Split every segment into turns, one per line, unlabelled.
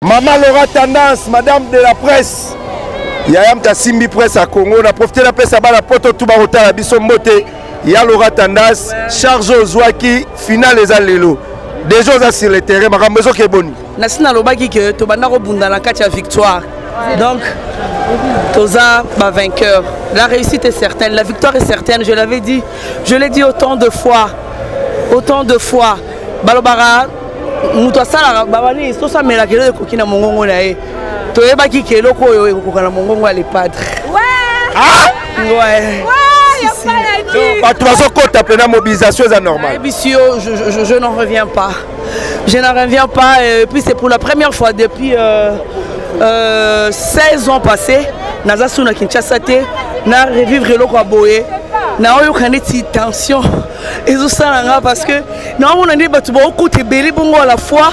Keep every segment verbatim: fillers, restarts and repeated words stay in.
Maman Laura Tendance, madame de la presse. Yayam Tassimbi presse à Congo. On a profité de la presse à la poto tout barota la bisombote. Ya Laura Tendance, charge aux Zouaki, finale les allélos. Des gens sur le terrain, ma rambezo qui est bonne.
Nasina Lobaki que Tobanda Robunda la quatre victoire. Donc, Toza va vainqueur. La réussite est certaine, la victoire est certaine. Je l'avais dit, je l'ai dit autant de fois, autant de fois. Balobara, Moutouasala, Babani, Sosa Melakele, Kokina Mongongo Nae. Toyebaki Keloko, Kokana Mongongo, les padres.
Ouais!
Ah!
Ouais!
Tu vas appeler la mobilisation, c'est normal.
Je, je, je, je n'en reviens pas. Je n'en reviens pas. Et puis c'est pour la première fois depuis euh, euh, seize ans passés. Nazasuna Kinshasa te, na revivre le Kwaboye. Na oyo kaneti tension. Et tout ça parce que na on a dit bah tu vas écouter Béli Bongo à la fois.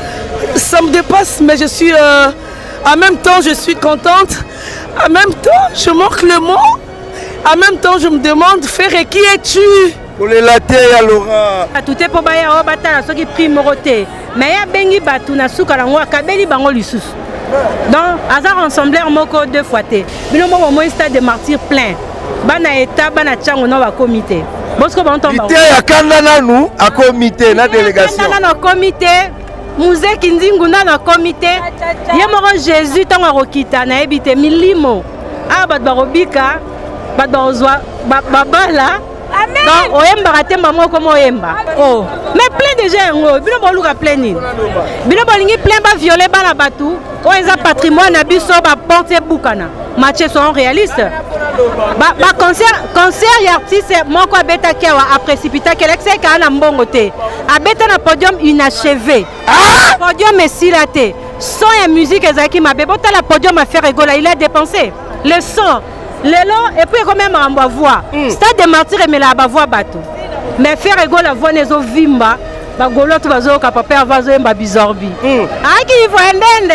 Ça me dépasse, mais je suis euh, en même temps je suis contente. En même temps je manque le mot. En même temps, je me demande, Ferré, qui es-tu?
Pour les latés, à Laura.
Tout est pour bailler au bataille, ceux qui priment Moroté. Mais il y a Bengi Batou, Nasuka, Langoa, Kabeli Bango Lissus. Donc, hasard ensemble, Moko deux fois. Mais nous avons un stade de martyrs plein. Bana Eta, Bana Tchang, on a un comité. Bosco Banton.
Il y a Kandana, nous, à comité, la délégation.
Kandana, au comité. Musée Kinzinguna, dans le comité. Il y a Jésus, tant à Rokita, na ebité, Milimo. Ah, Badbarobika. Badozwa babala donc oyemba raté maman comme oyemba oh mais plein de gens bino boluka plein ni bino bolingi plein ba violer ba la batu o eza patrimoine na biso ba porter bukana matchs sont réalistes ba ba concert concert y artiste moko abeta kewa a précipita kelexé ka na mbongo te abeta na podium inachevé podium esilaté son et musique ezaki mabe bota la podium a faire rigoler il a dépensé le son. Lelo et puis quand même en voix. Stade de martyrs mais la voix bateau. Mais faire égaux la voix nezo vimba, ba golo tu bazo ka papa vazo mba bizorbi. Ah qui voit ndende.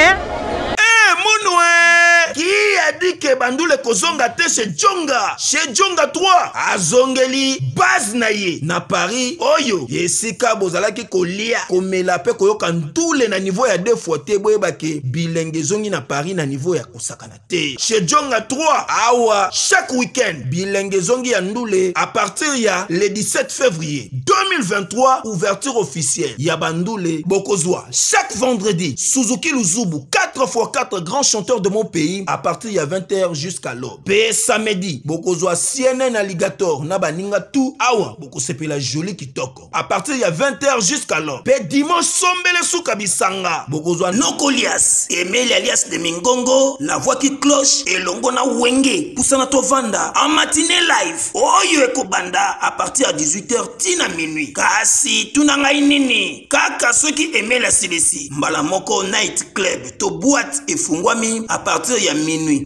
Eh monoué. Qui a dit que Bandoule Kozonga te chez Djonga? Chez Djonga trois. A Zongeli, base naye. Na Paris, oyo. Yesika bozalaki kolia. Komela pe koyo kandoule na niveau ya deux fois te. Boye bake bilenge zongi na Paris na niveau ya kosakana te. Chez Djonga trois. Awa, chaque week-end. Bilenge zongi ya ndoule. A partir ya le dix-sept février deux mille vingt-trois. Ouverture officielle. Ya Bandoule Bokozwa. Chaque vendredi. Suzuki Luzubu. quatre fois quatre grands chanteurs de mon pays. À partir de vingt heures jusqu'à l'aube. P samedi, Bokozwa C N N Alligator, Nabaninga tout, Awa, Bokosepe la jolie kitoko. À partir de vingt heures jusqu'à l'aube. P dimanche, Sombele Soukabisanga, Bokozwa Nokolias, Emile alias de Mingongo, La Voix qui cloche, et Longona Wenge, Poussana Tovanda, en matinée live, Oyo Ekobanda, à partir de dix-huit heures, Tina minuit. Kasi, Tunanga Inini, Kaka, ceux qui aimaient la C D C, Mbalamoko Night Club, To boîte et Fungwami, à partir de minuit.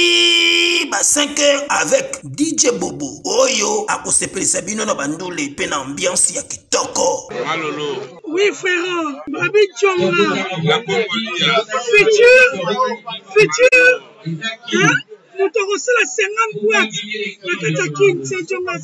Ti ba cinq heures avec D J Bobo. Oyo a kosepeli sabino na bandole pe na ambiance ya kitoko.
Malolo.
Oui frère, Babi Djonga. La Congolia. Futur. Futur. Hein? Nous te recevons la cinquante boîtes. La Katakin, c'est Djonga.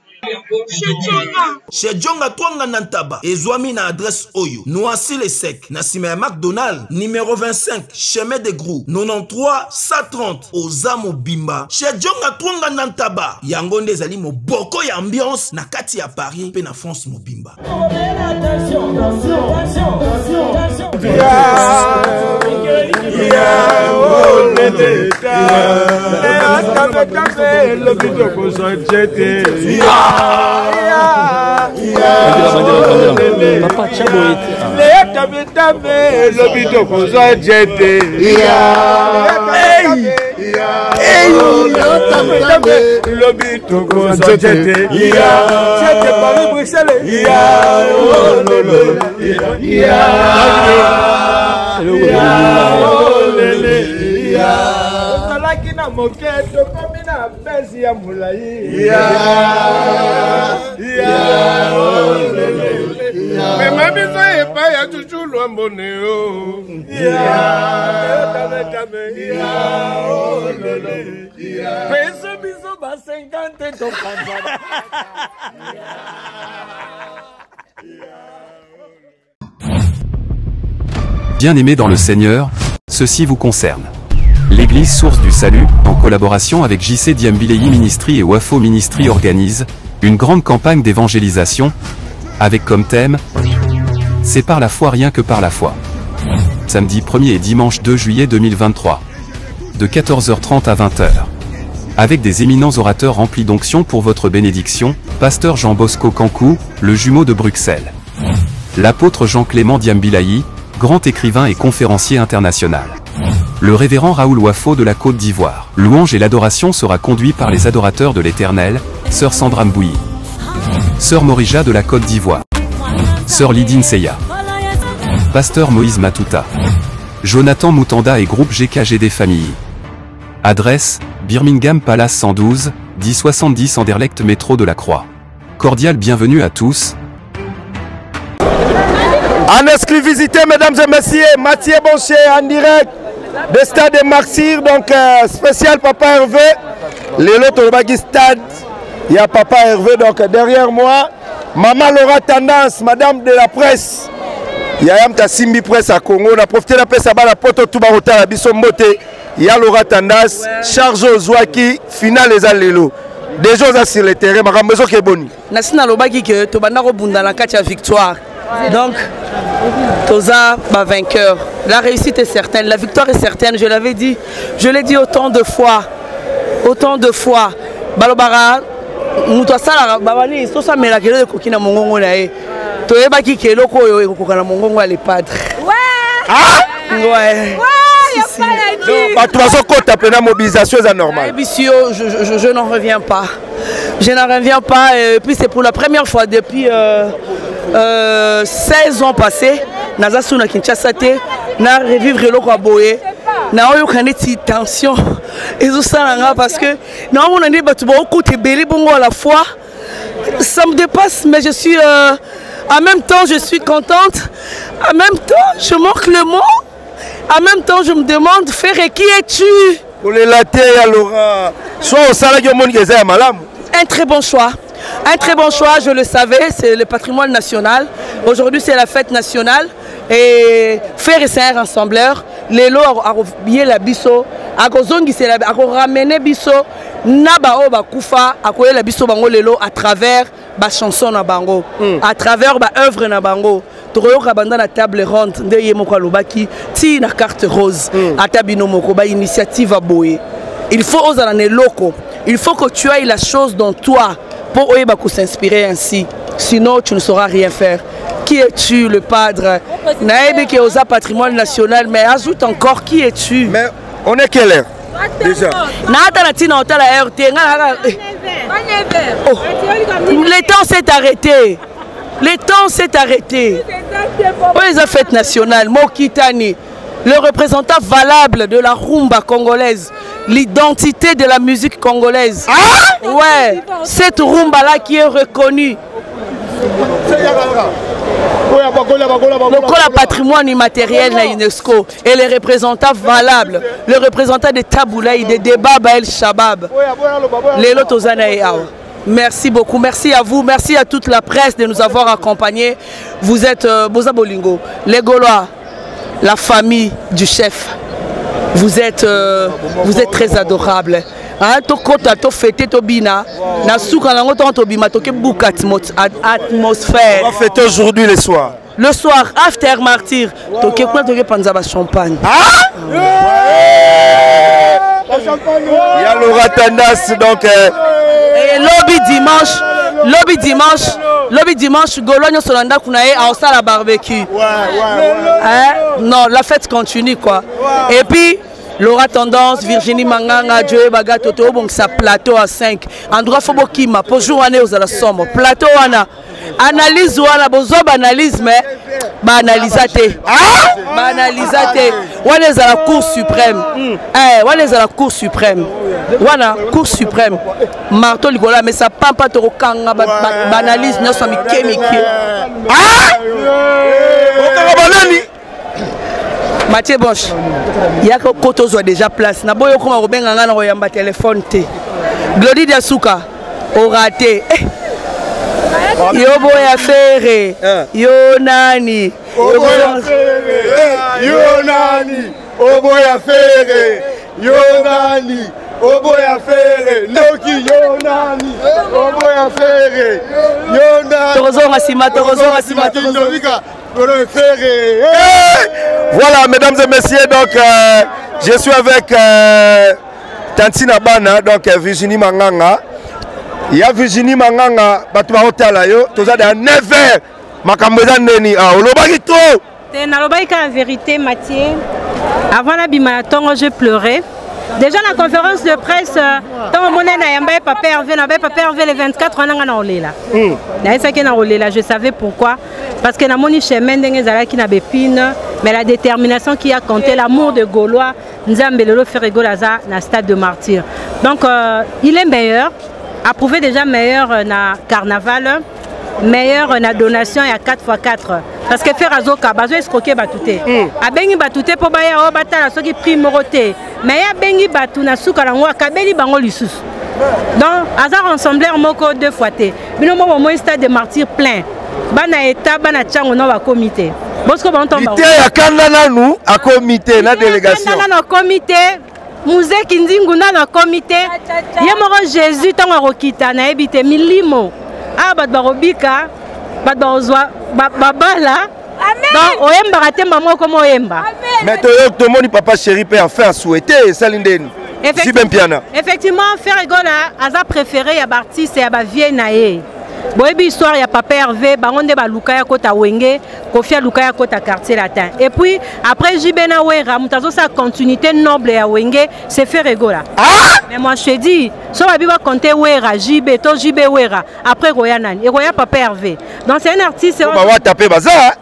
Chez Djonga Twanga Nantaba, Ezwami na adresse Oyo, Noisy les Secs, Nassime McDonald, numéro vingt-cinq, chemin de Grou, quatre-vingt-treize cent trente, Ozamo Bimba. Chez Djonga Twanga Nantaba, Yangonde Zali mo boko ya ambiance, na kati ya Paris, pe na France mo Bimba. Attention, attention, attention, attention.
Lakina moketo komina bezi ya mulai ya ya me mami soye pa ya chuchulu amboneo ya dame dame ya peso biso ba cinquante to panzana
Bien-aimés dans le Seigneur, ceci vous concerne. L'église Source du Salut, en collaboration avec J C Diambilei Ministry et Wafo Ministry organise une grande campagne d'évangélisation, avec comme thème « C'est par la foi rien que par la foi ». Samedi premier et dimanche deux juillet deux mille vingt-trois. De quatorze heures trente à vingt heures. Avec des éminents orateurs remplis d'onction pour votre bénédiction, Pasteur Jean Bosco Kankou, le jumeau de Bruxelles. L'apôtre Jean-Clément Diambilei, grand écrivain et conférencier international. Le révérend Raoul Wafo de la Côte d'Ivoire. Louange et l'adoration sera conduit par les adorateurs de l'Éternel, Sœur Sandra Mbouyi, Sœur Morija de la Côte d'Ivoire, Sœur Lydine Seya, Pasteur Moïse Matuta, Jonathan Moutanda et groupe G K G des familles. Adresse, Birmingham Palace cent douze, dix soixante-dix Anderlecht métro de la Croix. Cordial bienvenue à tous.
En exclusivité, mesdames et messieurs, Mathieu Boncher en direct de Stade de Martyrs, donc euh, spécial Papa Hervé. Les lots de Stade, il y a Papa Hervé, donc derrière moi, Maman Laura Tendance, Madame de la Presse. Il y a un Simbi Presse à Congo, on a profité de la presse à la poto tout barota la bisombote. Il y a Laura Tendance, Charles Zouaki, finale les allélos. Des choses sur le terrain, ma maison qui est bonne.
Nasina Lobaki que tu vas rebondir la quatre victoire. Donc, Toza va vainqueur. La réussite est certaine, la victoire est certaine. Je l'avais dit, je l'ai dit autant de fois, autant de fois. Balobara, nous tous ça, babani, tout ça, mais la gueule de coquine à mon gongo là. Tu es baki qui est loco et coquine à mon gongo à les padres.
Ouais.
Ah.
Ouais.
Ouais.
De toute façon, quand tu as la mobilisation, c'est normal.
Je, je, je, je n'en reviens pas. Je n'en reviens pas. Et puis c'est pour la première fois depuis euh, euh, seize ans passés. Nazasu na Kinshasa na revivre le Kwaboye. Na oyo kaneti tension. Et tout ça parce que na on a dit bah tu vas écouter belé bongo à la fois. Ça me dépasse, mais je suis euh, en même temps je suis contente. En même temps je manque le mot. En même temps, je me demande, Frère, qui es-tu?
Pour les latés, alors, soit au salaire du monde qui est malade.
Un très bon choix. Un très bon choix, je le savais, c'est le patrimoine national. Aujourd'hui, c'est la fête nationale. Et Frère et Sœur rassembleur, les lots à bien la biso, à Kozongi, c'est la à ramener biso, Nabao Bakufa, à quoi la biso bango les lots à travers ba chanson na bango, à travers ba œuvre na bango. Toroyo kabanda na table ronde ndeye moko lobaki ti na carte rose atabino moko ba initiative à boye. Il faut oser en loko. Il faut que tu ailles la chose dans toi pour oeba ko s'inspirer ainsi. Sinon tu ne sauras rien faire. Qui es-tu le padre? Naebe qui osa patrimoine national, mais ajoute encore qui es-tu?
Mais on est quelle heure déjà?
Nata na tina ota la R T. Le temps s'est arrêté. Le temps s'est arrêté. Pour les fêtes nationales, Mokitani, le représentant valable de la rumba congolaise, l'identité de la musique congolaise. Ah ouais, cette rumba-là qui est reconnue. Le patrimoine immatériel de l'UNESCO et les représentants valables, le représentant de Taboulaï, de Débat Baël Shabab, les Lotozanaïa. Merci beaucoup, merci à vous, merci à toute la presse de nous avoir accompagnés. Vous êtes euh, Boza Bolingo, les Gaulois, la famille du chef. Vous êtes, euh, vous êtes très adorables. Hein, to kota to fêter to bina, na souka na ngoto to bima to ke bouk atmosphère.
On va fêter aujourd'hui le soir.
Le soir, after martyr, to ke quoi to ke panza ba champagne.
Ah! Il y a Laura Tendance donc. Euh...
Et lobby dimanche, lobby dimanche, lobby dimanche, Gologne Solanda Kunae a aussi la barbecue. Ouais, ouais, hein? Non, la fête continue quoi. Ouais. Et puis, Laura Tendance, Virginie Manganga, Joe Baga Toto, bon ça plateau à cinq. Androit Fobokima, pour jouer aux à la somme. Plateau Wana. Analyse Wana, bozob analyse, mais bah analysate. Bah analysate. Wana est à la Cour suprême. Eh, Wana est à la Cour suprême. Wana, Cour suprême. Marteau Ligola, mais ça pampe pas trop kanga, bah analyse, nous sommes kémiques. Ah! Mathieu Bosch, il y a que Koto soit déjà place. Na boyo kuma robenga ngana royamba téléphone te. Glody Diasuka, au raté. Yobo ya fere. Yo nani.
Obo ya fere. Yo nani. Obo ya fere. Yo nani. Obo ya fere. Loki yo nani. Obo ya fere. Yo nani.
Torozo Massima, Torozo Massima, Torozo.
Voilà, mesdames et messieurs, donc euh, je suis avec euh, Tantina Bana, donc euh, Virginie Manganga. Il y a Virginie Manganga, Batuma Hotalayo, tout ça dans neuf heures. Makamboza Neni, ah, Olobagito.
C'est la vérité, Mathieu. Avant la bimarathon, je pleurais. Déjà la conférence de presse, tant mon n'a pas Hervé, n'a pas Hervé les vingt-quatre ans dans là. Là, je savais pourquoi. Parce que dans mon chemin, qui n'a bépine, mais la détermination qui a compté, l'amour de Gaulois, nous avons fait Golaza dans le stade de martyr. Donc euh, il est meilleur, approuvé déjà meilleur dans le carnaval, meilleur dans la donation à quatre fois quatre. Parce que faire azoka, bazo escroquer batouté. A bengi batouté pour baya o batala ceux qui priment moroté. Mais ya bengi batou na souka lango kabeli bango lisusu. Donc hasard ensembleur moko deux fois té. Bino mo mo stade de martyr plein. Bana état bana tchango na ba comité. Bosco ba ontomba.
Ité ya kanda na nous à comité na délégation.
Kanda na comité. Musée Kinzingu na comité. Ye moro Jésus tango rokita na ebité milimo. Ah bat barobika. Bat barozwa babala. Donc oyemba ratemba moko mo oyemba.
Mais to to moni papa chéri peut en faire souhaiter Salindeni.
Effectivement, effectivement Ferregola a préféré ya artiste ya ba vie naé. Boyebi histoire ya papa Hervé bangonde ba luka ya kota wenge, kofia luka ya kota quartier latin. Et puis après Jibena Wera, mutazo sa continuité noble ya wenge, c'est Ferregola. Ah! Mais moi je te dis, so ba biba compter Wera, Jibé, to Jibé Wera, après Roya Nani, et Roya papa Hervé. Donc c'est un artiste
on va taper bazar.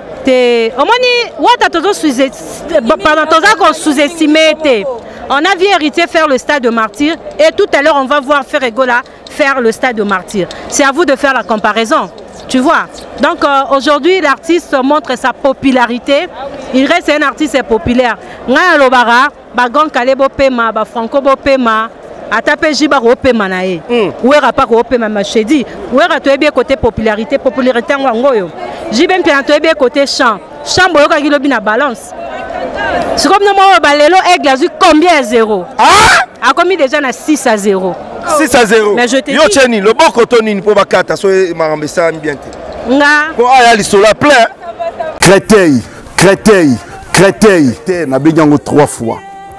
Te omoni wata tozo sous-estimé, pendant tozo qu'on sous-estimé te. On a vu héritier faire le stade de martyr et tout à l'heure on va voir Ferregola faire le stade de martyr. C'est à vous de faire la comparaison, tu vois. Donc euh, aujourd'hui l'artiste montre sa popularité. Il reste un artiste populaire. Nga lobara, ba gon kalebo pema, ba franco bo pema, atape jiba ro pema na e. Ouera pa ro pema ma chedi. Ouera to bien côté popularité, popularité ngoyo. Jibe mpena to bien côté chant. Chant boyo ka kilobi na balance. C'est comme nous avons balelo aigle a eu combien à zéro? Ah! A commis déjà na six à zéro.
six à zéro.
Mais je te dis.
Yo Cheni, le bon cotonine pour bakata so marambesa bien.
Nga.
Ko aya lisola plein.
Créteil, Créteil, Créteil. Na benyango trois fois.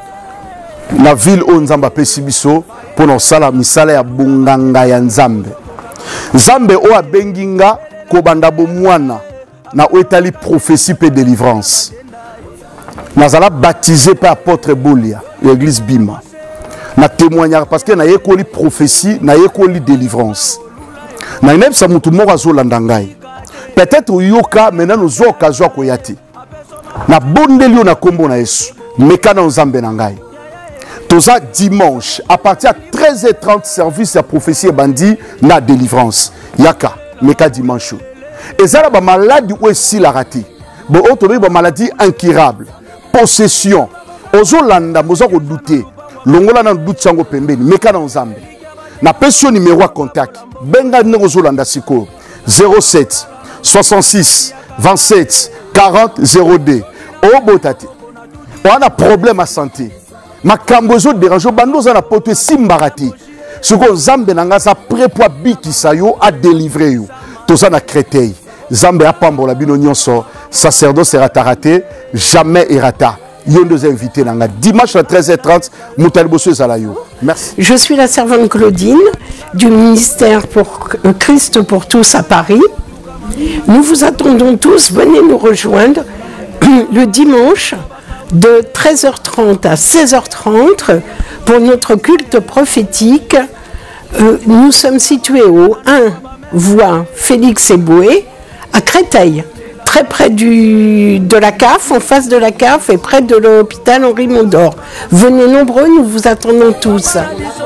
La ville où Nzamba pesibiso pour nos sala misala ya bunganga ya Nzambe. Nzambe o abenginga ko banda bo mwana na oetali prophétie pe délivrance. Nazala baptisé par apôtre Bolia, l'église Bima. Na témoignage parce que na yekoli prophétie, na yekoli délivrance. Na même ça mutu moko azolandangai. Peut-être yoka maintenant nous occasion koyati. Na bondeli na kombo na Yesu, meka na Nzambe na ngai. Toza dimanche à partir de treize heures trente service ya prophétie bandi na délivrance. Yaka meka dimanche. Et ça ba maladie ou si la raté. Bon autre ba maladie incurable. Possession. Ozolanda mozo ko douter. Longola na doute sango pembeni meka na Nzambe. Na pension numéro à contact. Benga ne ozolanda siko zéro sept soixante-six vingt-sept quarante zéro deux. O botate. On a problème à santé. Makambo zo dérange bando za na poto simbarati. Siko Nzambe na ngasa prépoa bikisa yo a délivrer yo. Toza na Créteil. Nzambe a pambola bino nyonso. Sacerdoce sera raté, jamais errata. Yon deux invités nanga dimanche à treize heures trente Moutal Bosso Zalayo. Merci.
Je suis la servante Claudine du ministère pour Christ pour tous à Paris. Nous vous attendons tous, venez nous rejoindre le dimanche de treize heures trente à seize heures trente pour notre culte prophétique. Euh, nous sommes situés au un voie Félix Eboué à Créteil. Très près du, de la C A F, en face de la C A F et près de l'hôpital Henri Mondor. Venez nombreux, nous vous attendons tous.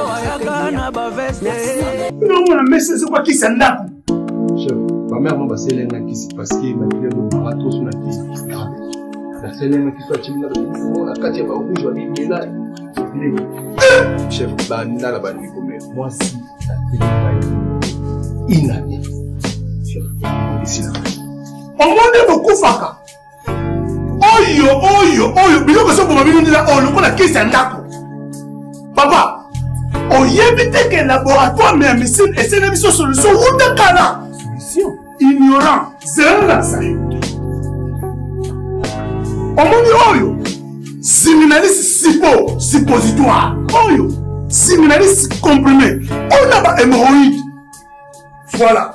Chef, ma mère m'a passé l'un qui s'est passé, ma fille de marathon sur la tête. La seule qui soit timide, la quatrième fois où je vais aller là. Chef, bah, n'a la bonne moi si, la télé, il n'a
omoni bokufaka oyo oyo oyo biloko sokoma bino ndila oyo lokola kisi ya ndako papa oyebi te ke laboratoire ya misine esene biso solution wuta kala ignorant zela sayo omoni oyo siminalisi sipo suppositoire oyo siminalisi comprimé on a ba hémorroïde voilà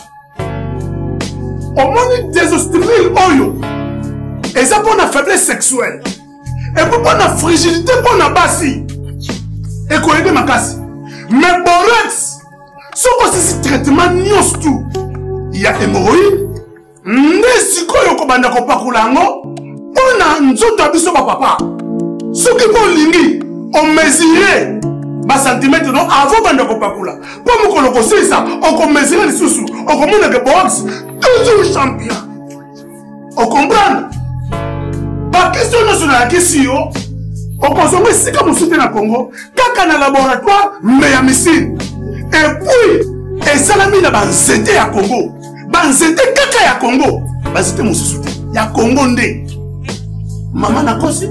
omoni désostril oyo eza mpona faiblesse sexuelle epo mpona frigidité mpona basi ekoyede makasi mais borex soko osisi traitement nyonso tu ya hémorroïde nde sikoyo kobanda kopakola yango mpona nzoto ya biso bapapa soki mpo olingi omesire basentimetre no avant banda kopakula mpo mokolo kosilisa okomesire lisusu okomonake box toujours champion okomprendre bakestio nyonso nayakisi yo okozonga esika mosusu te na congo kaka na laboratoire me ya misine epuis esalami na banzete ya congo banzete kaka ya congo banzete mosusu te ya congo nde mama nakosi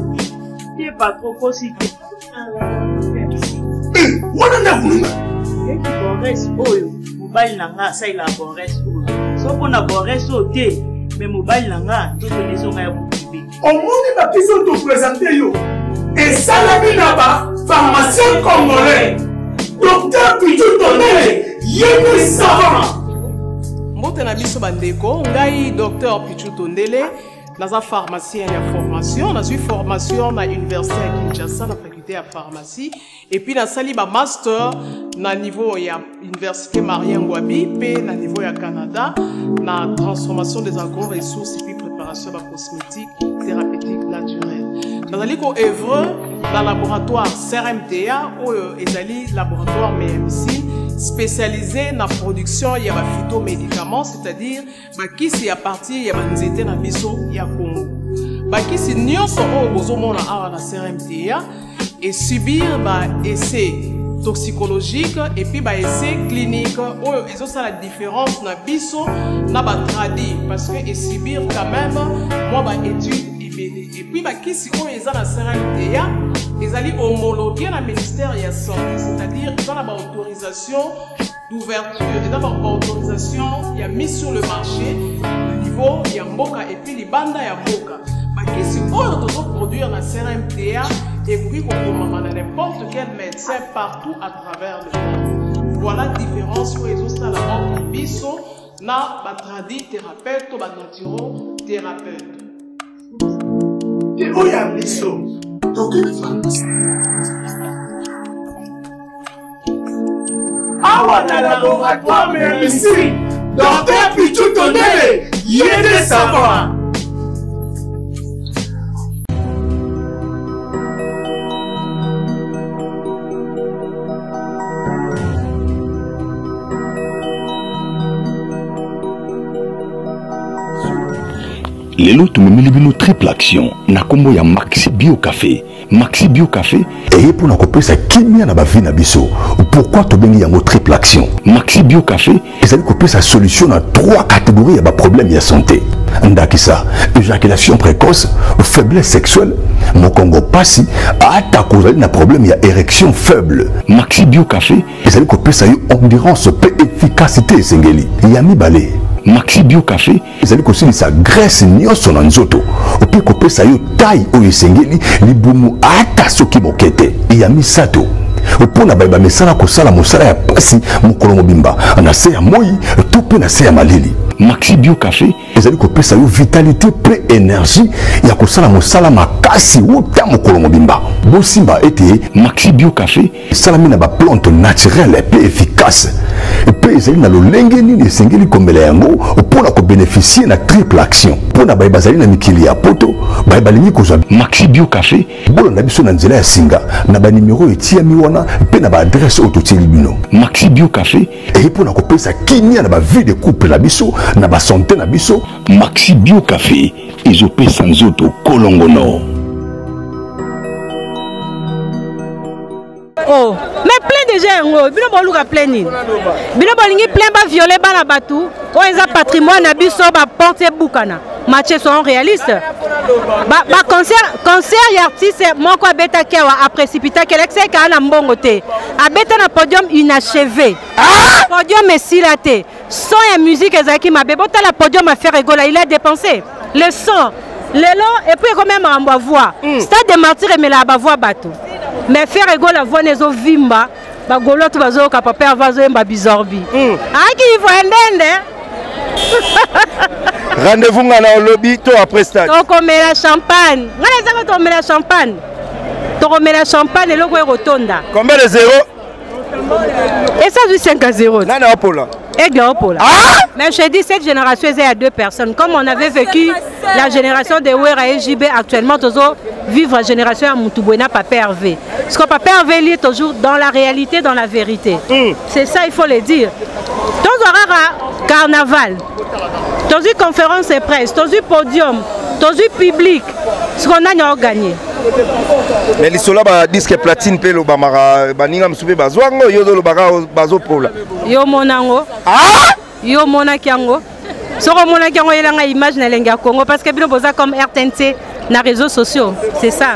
wana nde akulunga
bores oyo mobali na nga asalela bores oyo soko na bores oyo te me mobali na nga tozonezonga ya bokibe
omoni bapesi oyo topresente yo esalami na bapharmacien congolais docteur Pichu Tondele yemi savant
mbote na biso bandeko ngai docteur Pichu Tondele naza pharmacien ya formation nazwi formation na université ya Kinshasa na faculté ya pharmacie et puis nasali ba master na niveau ya université Marien Ngouabi pe na niveau ya Canada na transformation des agro-ressources et puis préparation de cosmétiques thérapeutiques naturelles. Nazali ko œuvre dans laboratoire C R M T A ou ezali laboratoire M M C spécialisé dans la production ya ba phytomédicaments, c'est-à-dire bakisi ya partie ya banzete na biso ya Congo. Bakisi nyonso o bozomona awa na C R M T A et subir ba essai toxicologique et puis ba essai clinique ou ils ont ça la différence na biso na ba tradi parce que et subir quand même moi ba étude et puis ba kisi o eza na C R M T A ils allaient homologuer la ministère de la santé, c'est-à-dire ils ont la autorisation d'ouverture, ils ont la autorisation il y a mis sur le marché le niveau il y a mboka et puis les bandes il y a mboka ba kisi o doit produire la C R M T A et puis on peut n'importe quel médecin partout à travers le monde. Voilà la différence où ils ont ça la entre biso na ba tradi thérapeute ou ba naturo thérapeute.
Et où y a biso? Donc une pharmacie. Awa na laboratoire mais ici, docteur Pichu Tondele, yede savoir.
lelo tumemeli bino triple action na kombo ya Maxi Bio Café. Maxi Bio Café eye pona kopesa kimia na bavi na biso. Pourquoi tobengi yango triple action? Maxi Bio Café ezali kopesa solution na trois catégories ya ba problème ya santé. Ndakisa, éjaculation précoce, faiblesse sexuelle, mokongo pasi, ata kozali na problème ya érection faible. Maxi Bio Café ezali kopesa yo endurance pe efficacité esengeli. Yami balé. Maxi Bio Café ezali kosilisa graisse nyonso na nzoto ope kopesa yo taille oyo esengeli libumu ata soki mokete ya misato opona bayeba mesala kosala mosala ya pasi mokolo mobimba na se ya moi to pe na se ya malili. Maxi Bio Café ezali kopesa yo vitalité pre énergie ya kosala mosala makasi wuta mokolo mobimba. Bosimba ete Maxi Bio Café salami na ba plante naturelle pe efficace pe ezali na lolenge nini esengeli kombela yango mpona kobénéficier na triple action mpona bayeba bazali na mikili ya poto bayeba lingi kozwa Maxi Bio Café bolanda biso na nzela ya singa na banimero etiami wana mpe na baadresse oyo totieli bino. Maxi Bio Café eye mpona kopesa kimia na bavie de couple na biso na basanté na biso. Maxi Bio Café ezopesa nzoto kolongono.
Oh, mais plein de gens, bino boluka plein nini. Bino bolingi plein ba violer bana batu. Oh, ils ont patrimoine na biso ba porter bukana. Matchs sont réalistes. Ba ba concert concert y artiste moko abeta kiwa a précipita kelexé ka na mbongo te. Abeta na podium inachevé. Ah! Podium esilaté. Son et musique ezaki mabe bota la podium a faire rigoler, il a dépensé. Le son, le long et puis quand même en voix. Stade de martyr mais la voix bateau. Mais faire rigoler la voix nezo vimba. Ba goloto bazo ka papa vazo mba bizorbi. Ah qui voit
Rendez-vous dans le lobby, toi après stade.
Donc on met la champagne. On met la champagne. On met la champagne et le rotonda.
Combien de zéro?
Et ça du cinq à zéro.
Non, non, pour là.
Et bien pour là. Ah! Mais je dis cette génération est à deux personnes. Comme on avait vécu la génération de Wera et J B actuellement, toujours vivre la génération à Moutoubuena, Papa Hervé. Parce que Papa Hervé lit toujours dans la réalité, dans la vérité. Mm. C'est ça, il faut le dire. Dans un carnaval, dans une conférence de presse, dans un podium, dans un public, ce qu'on a gagné.
Mais les soldats ba disque platine pe lo bamara baninga msupe bazwango yo do lo baka bazo pola.
Yo monango. Ah! Yo monakiango. Soko monakiango yelanga image na lenga Congo parce que bino boza comme R T N T na réseaux sociaux, c'est ça.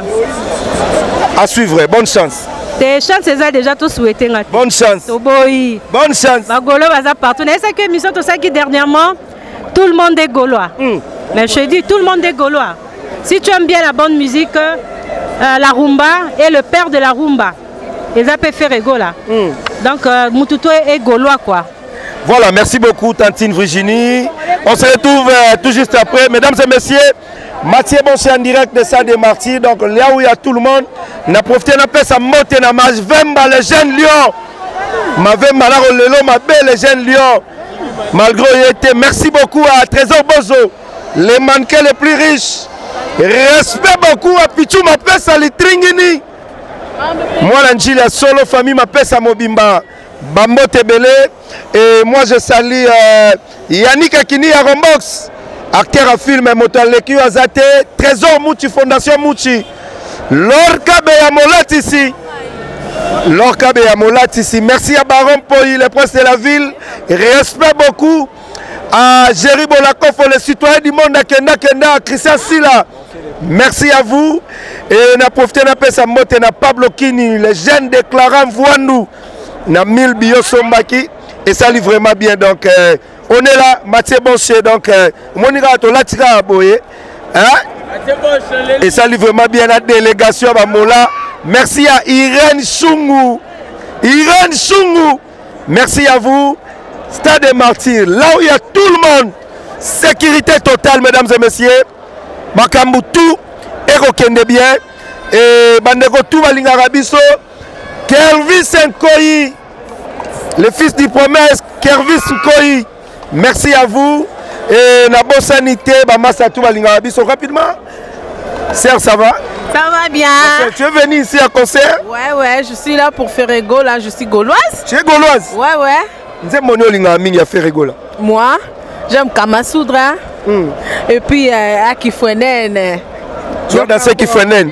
À suivre, bonne chance.
Tes chances c'est déjà tout souhaité ngati.
Bonne chance.
Toboyi.
Bonne chance.
Bagolo baza partout. Et c'est que mission tout ça qui dernièrement tout le monde est gaulois. Mm. Mais je te dis tout le monde est gaulois. Si tu aimes bien la bonne musique, euh, la rumba et le père de la rumba, ils ont fait rigoler. Mm. Donc, euh, Moutoutou est gaulois, quoi.
Voilà, merci beaucoup, Tantine Virginie. On se retrouve euh, tout juste après. Mesdames et messieurs, Mathieu Bonché en direct de Stade des Martyrs. Donc, là où il y a tout le monde, on a profité de la sa montée dans ma Vemba, les jeunes lions. Ma Vemba, là, ma belle, les jeunes lions. Malgré été, merci beaucoup à Trésor Bozo, les mannequins les plus riches. Respect beaucoup à Pichou, ma pèse à l'Itringini. Moi, l'Angile, la solo famille, ma pèse à Mobimba, Bambo Tebele. Et moi, je salue euh, Yannick Akini à Rombox, acteur à film, Motal Lekiu Azate, Trésor Mouchi, Fondation Mouchi. Lorca Beyamolat ici. Lorca Beyamolat ici. Merci à Baron Poyi, le prince de la ville. Respect beaucoup à Jerry Bolakofo, le citoyen du monde, à Kenda Kenda, à Christian Silla. Merci à vous. Et on a profité de la motte, na Pablo Kini, les jeunes déclarants Voinou, na Mille Biosombaki. Et ça livre vraiment bien. Donc, euh, on est là, Mathieu Bonché. Donc, on ira à Latika Aboye. Et ça livre vraiment bien la délégation à Mola. Merci à Irène Chungu. Irène Chungu. Merci à vous. Stade des Martyrs, là où il y a tout le monde. Sécurité totale, mesdames et messieurs. Makambu tout, Erokende bien. Et Bandego tout Balingarabiso. Kervis Nkoyi, le fils du promesse, Kervis Nkoyi. Merci à vous. Et la bonne sanité, Bamassa tout Balingarabiso. Rapidement. Serge, ça va?
Ça va bien.
Tu es venu ici à concert?
Ouais, ouais, je suis là pour faire ego, là, je suis gauloise.
Tu es gauloise?
Ouais, ouais. Moi, j'aime Kamasoudra. Mm. Et puis, euh, à Kifouenen.
Tu vas danser Kifouenen?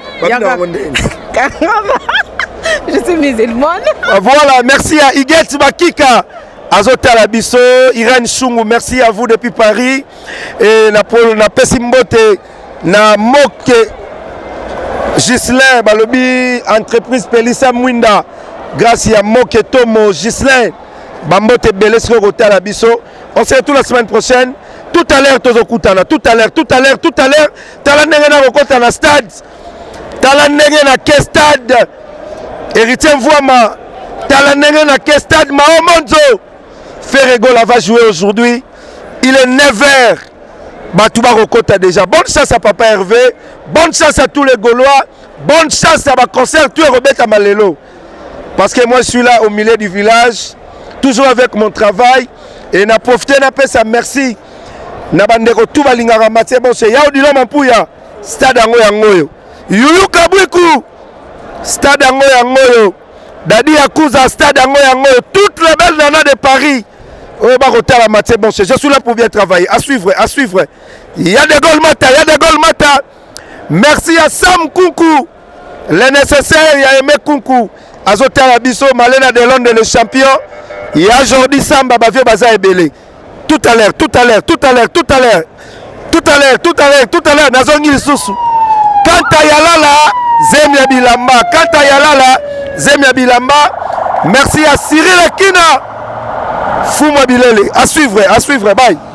Je suis musulmane.
Voilà, merci à Iguet Bakika, Azota Labiso, Irène Chungu, merci à vous depuis Paris. Et na Paul, na Pessimbote, na Moke, Gislain, Balobi, entreprise Pelissa Mwinda, grâce à Moke Tomo, Gislain. Bambote Belesco Rota la Bisso. On se retrouve la semaine prochaine. Tout à l'heure, Tozo Koutana. Tout à l'heure, tout à l'heure, tout à l'heure. Talanengena Rokota na stade. Talanengena ke stade. Héritier Mvouama. Talanengena ke stade. Mao Monzo. Ferregola va jouer aujourd'hui. Il est neuf heures. Batouba Rokota déjà. Bonne chance à Papa Hervé. Bonne chance à tous les Gaulois. Bonne chance à ma concert. Tu es Robert Amalelo. Parce que moi, je suis là au milieu du village. Toujours avec mon travail. Et n'a profité n'a pas ça merci. N'a bandeko tout balingara Mathieu Bonché. Ya odilo mampuya. Stade ango yangoyo. Yuyu Kabwiku. Stade ango yangoyo. Dadi Yakuza stade ango yangoyo. Toutes les belles nanas de Paris. Oh barota la Mathieu Bonché. Je suis là pour bien travailler. À suivre, à suivre. Il y a des goals mata, il y a des goals mata. Merci à Sam Koukou. le nécessaire ya Aimé Kunku azotala biso Malena de Londres le champion ya Jordi Samba bavie baza ebele tout à l'heure tout à l'heure tout à l'heure tout à l'heure tout à l'heure tout à l'heure tout à l'heure nazongi lisusu kanta yalala Zemia Bilamba kanta yalala Zemia Bilamba merci à Cyril Akina Fouma Bilele à suivre à suivre bye.